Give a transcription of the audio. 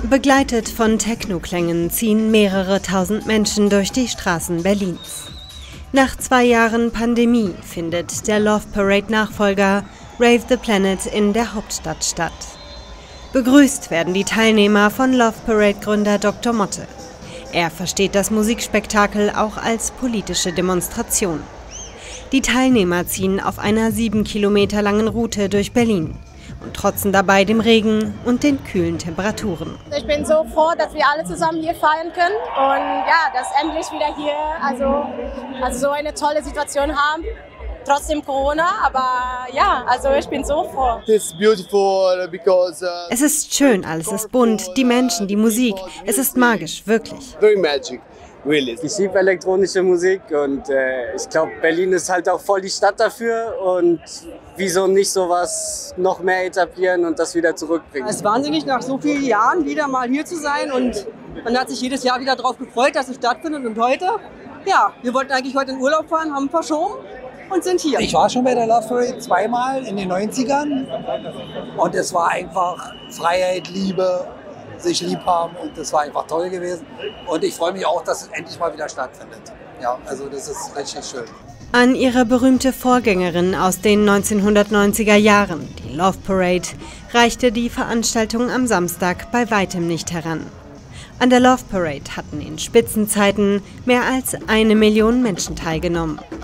Begleitet von Techno-Klängen ziehen mehrere tausend Menschen durch die Straßen Berlins. Nach 2 Jahren Pandemie findet der Love Parade-Nachfolger Rave the Planet in der Hauptstadt statt. Begrüßt werden die Teilnehmer von Love Parade-Gründer Dr. Motte. Er versteht das Musikspektakel auch als politische Demonstration. Die Teilnehmer ziehen auf einer 7 Kilometer langen Route durch Berlin und trotzen dabei dem Regen und den kühlen Temperaturen. Ich bin so froh, dass wir alle zusammen hier feiern können und ja, dass endlich wieder hier also so eine tolle Situation haben. Trotzdem Corona, aber ja, also ich bin so froh. Es ist schön, alles ist bunt, die Menschen, die Musik, es ist magisch, wirklich. Ich liebe elektronische Musik und ich glaube, Berlin ist halt auch voll die Stadt dafür und wieso nicht sowas noch mehr etablieren und das wieder zurückbringen. Es ist wahnsinnig, nach so vielen Jahren wieder mal hier zu sein und man hat sich jedes Jahr wieder darauf gefreut, dass es stattfindet und heute, ja, wir wollten eigentlich heute in Urlaub fahren, haben verschoben und sind hier. Ich war schon bei der Love Parade zweimal in den 90ern und es war einfach Freiheit, Liebe, sich lieb haben und das war einfach toll gewesen. Und ich freue mich auch, dass es endlich mal wieder stattfindet. Ja, also das ist richtig schön. An ihre berühmte Vorgängerin aus den 1990er Jahren, die Love Parade, reichte die Veranstaltung am Samstag bei weitem nicht heran. An der Love Parade hatten in Spitzenzeiten mehr als 1 Million Menschen teilgenommen.